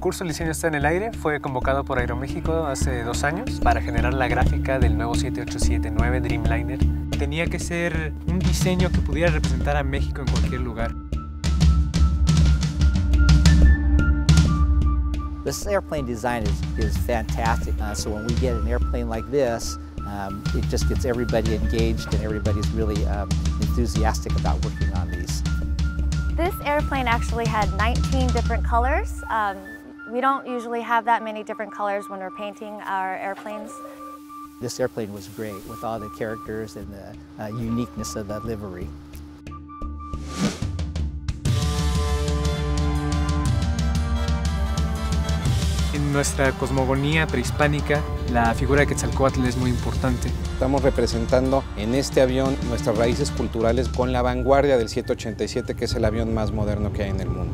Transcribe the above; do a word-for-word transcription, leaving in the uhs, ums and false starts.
concurso El diseño está en el aire fue convocado por Aeroméxico hace dos años para generar la gráfica del nuevo siete ocho siete nueve Dreamliner. Tenía que ser un diseño que pudiera representar a México en cualquier lugar. This airplane design is, is fantastic, uh, so when we get an airplane like this, um, it just gets everybody engaged and everybody's really um, enthusiastic about working on these. This airplane actually had nineteen different colors. Um, we don't usually have that many different colors when we're painting our airplanes. This airplane was great with all the characters and the uh, uniqueness of the livery. En nuestra cosmogonía prehispánica, la figura de Quetzalcóatl es muy importante. Estamos representando en este avión nuestras raíces culturales con la vanguardia del siete ochenta y siete, que es el avión más moderno que hay en el mundo.